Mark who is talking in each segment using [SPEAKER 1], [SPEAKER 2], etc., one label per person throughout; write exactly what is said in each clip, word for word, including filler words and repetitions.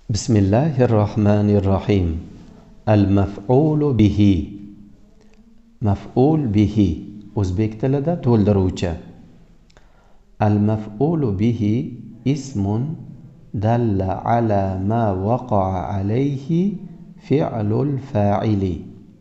[SPEAKER 1] Bismillahirrohmanirrohim. Al-maf'ulu bihi. Maf'ul bihi o'zbek tilida to'ldiruvchi. Al-maf'ulu bihi ismun dalla ala ma waqa'a alayhi fi'lul fa'ili.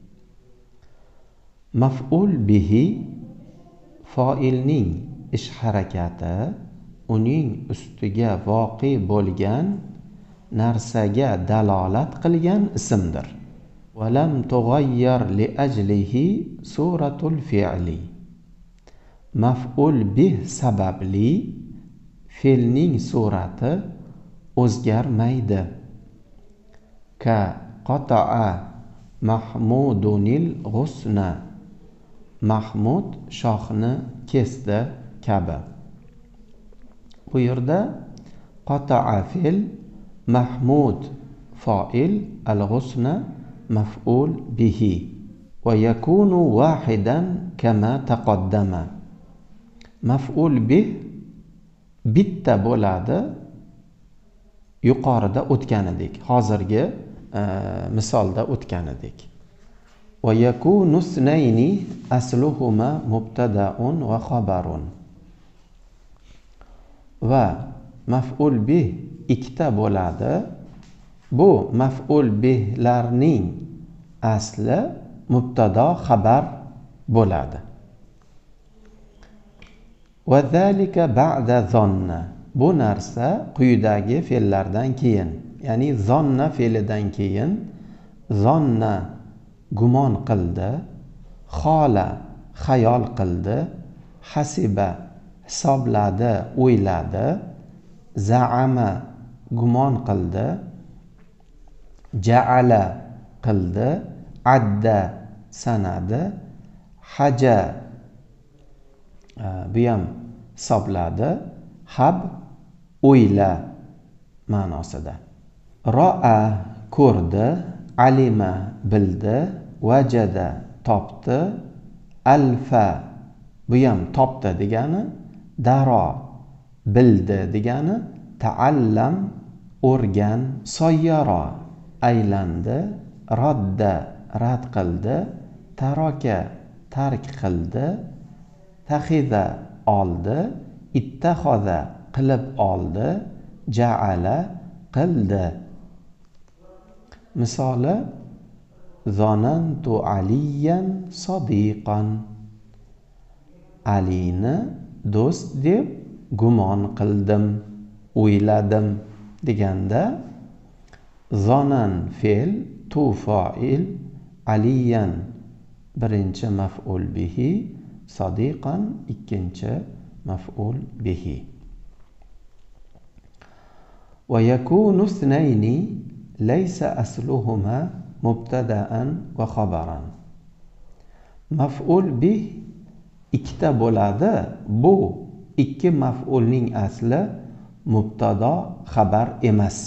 [SPEAKER 1] Maf'ul bihi fa'ilning ish harakati uning ustiga voqi bo'lgan narsaga dalolat qilgan ismdir. Walam tughayyar li ajlihi suratul fi'li. Maf'ul bih sababli fe'lning surati o'zgarmaydi. Ka qata'a Mahmudunil ghusna. Mahmud shoxni kesdi kabi. Bu yerda qata'a fe'l, Mahmud fa'il, al-ghusna maf'ul bihi wa yakunu wahidan kama taqaddama. Maf'ul bih bitta bo'ladi, yuqorida o'tganidek, hozirgi e, misolda o'tganidek. Wa yakunu isnayni asluhuma mubtada'un wa khabarun. Va maf'ul bih ikkita bo'ladi. Bu maf'ul bihlarning asli mubtado xabar bo'ladi. Va zalika ba'da zonna. Bu narsa quyidagi fe'llardan keyin, ya'ni zonna fe'lidan keyin zonna gumon qildi, xola xayol qildi, hasiba hisobladi, o'yladi, za'ama gumon qildi, ja'ala qildi, adda sanadi, haja bu ham hisobladi, hab o'yla ma'nosida. Ro'a ko'rdi, alima bildi, vajada topdi, alfa bu ham topdi degani, daro bildi degani, ta'allam o'rgan, soyyara aylandi, radda rad qildi, taraka tark qildi, taxiza oldi, ittaxoza qilib oldi, ja'ala qildi. Misoli zonantu aliyan sodiqan. Alini do'st deb gumon qildim, o'yladim deganda zonan fe'l, tu fa'il, aliyan birinchi maf'ul bihi, sodiqan ikkinchi maf'ul bihi. Wa yakunu ithnayni laysa asluhuma mubtada'an wa khabaran. Maf'ul bih ikkita bo'ladi. Bu ikki maf'ulning asli mubtado xabar emas.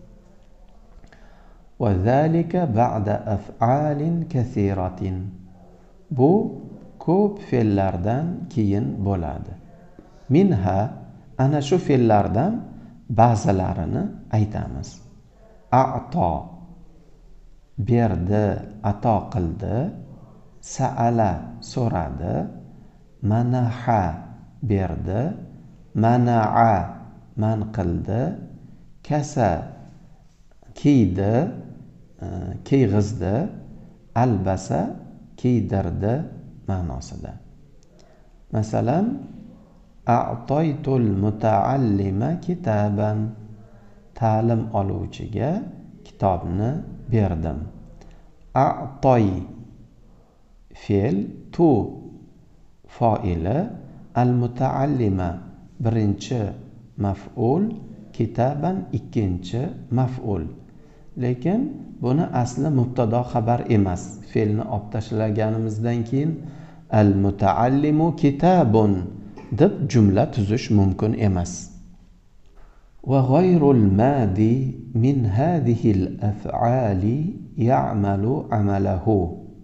[SPEAKER 1] Wa zalika ba'da af'alin kathiratin. Bu ko'p fe'llardan keyin bo'ladi. Minha, ana shu fe'llardan ba'zilarini aytamiz. A'to berdi, ato qildi, sa'ala so'radi, manaha berdi, mana'a man qildi, kasa kiydi, kiyg'izdi, albasa kiydirdi ma'nosida. Masalan, a'toytul muta'allima kitaban. Ta'lim oluvchiga kitobni berdim. A'toy fe'l, tu fa'ili, al-muta'allima birinchi maf'ul, kitaban ikkinchi maf'ul. Lekin buni asli mubtado xabar emas. Fe'lni olib tashlaganimizdan keyin al-muta'allimu kitabun deb jumla tuzish mumkin emas. Wa ghayrul madi min hadhihi al-af'ali ya'malu amalahu.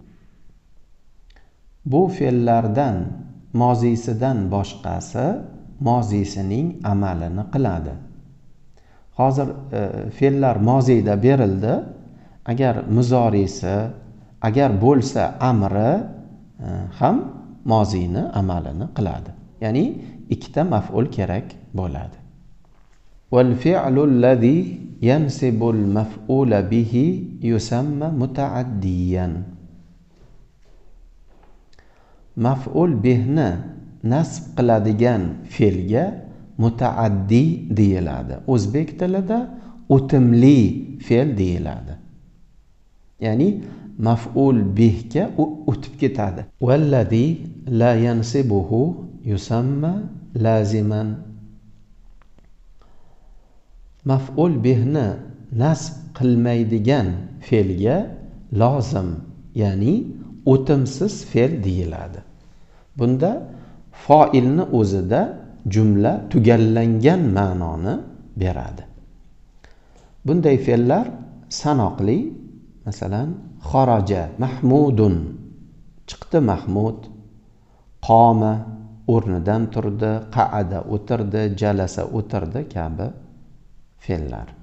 [SPEAKER 1] Bu fe'llardan mozisidan boshqasi mozisining amalini qiladi. Hozir e, fe'llar moziyda berildi. Agar muzorisi, agar bo'lsa amri e, ham moziyni amalini qiladi. Ya'ni ikkita maf'ul kerak bo'ladi. Wal fi'lu allazi yansibu al-maf'ula bihi yusamma mutaaddiyan. Maf'ul bihni nasb qiladigan fe'lga mutaaddi deyiladi. O'zbek tilida o'timli fe'l deyiladi. Ya'ni maf'ul bihga o'tib ketadi. Vallazi la yansibuhu yusamma laziman. Maf'ul bihni nasb qilmaydigan fe'lga lozim, ya'ni o'timsiz fe'l deyiladi. Bunda fa'ilni o'zida jumla tugallangan ma'noni beradi. Bunday fe'llar sanoqli. Masalan, xaraja mahmudun, chiqdi Mahmud, qoma o'rnidan turdi, qa'ada o'tirdi, jalasa o'tirdi kabi fe'llar.